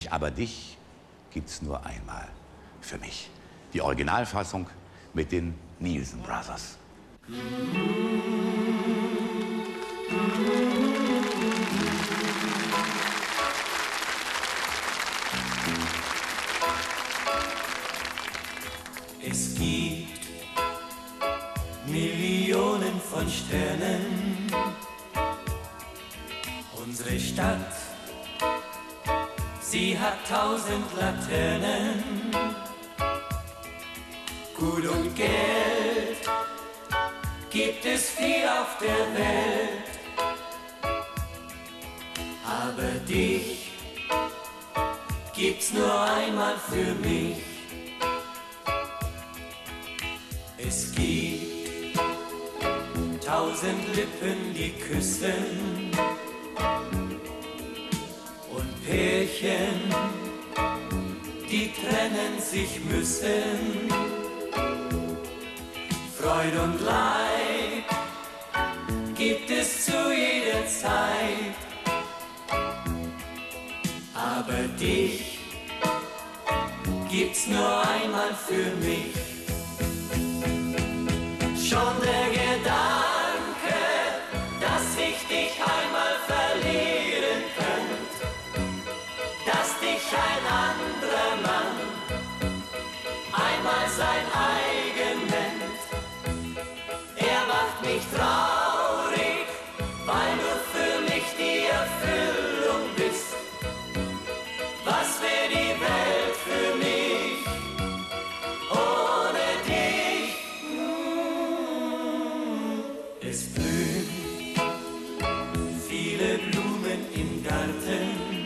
dich, aber dich gibt's nur einmal für mich. Die Originalfassung mit den Nielsen Brothers. Es gibt Millionen von Sternen. Unsere Stadt, sie hat 1000 Laternen. Gut und Geld gibt es viel auf der Welt, aber dich gibt's nur einmal für mich. Es gibt 1000 Lippen, die küssen, und Pärchen, die trennen sich müssen. Freud und Leid gibt es zu jeder Zeit, aber dich gibt's nur einmal für mich. Schon der Gedanke, dass ich dich einmal verlieren könnte, dass dich ein anderer Mann einmal sein eigen nennt, er macht mich traurig, weil du für mich die Erfüllung bist. Was wäre die Welt für mich ohne dich? Es blühen viele Blumen im Garten.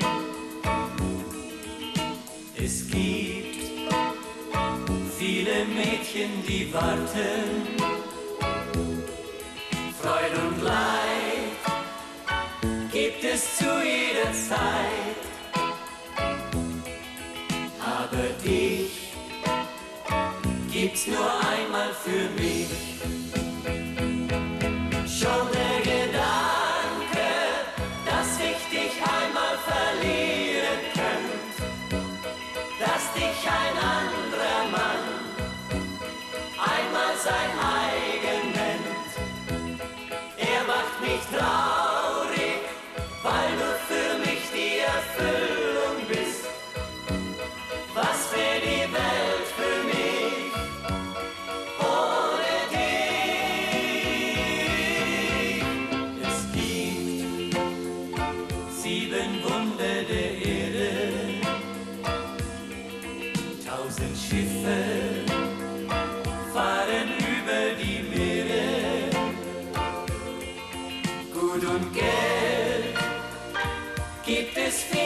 Es gibt viele Mädchen, die warten. Freud und Leid gibt es zu jeder Zeit, aber dich gibt's nur einmal für mich. Schon der Gedanke, dass ich dich einmal verlieren könnte, dass dich ein anderer Mann einmal sein eigen nennt, er macht mich traurig, weil du für mich die Erfüllung bist. Was wäre die Welt für mich ohne dich? Es gibt 7 Wunder der Erde, 1000 Schiffe fahren über die Meere. Gut und Geld gibt es viel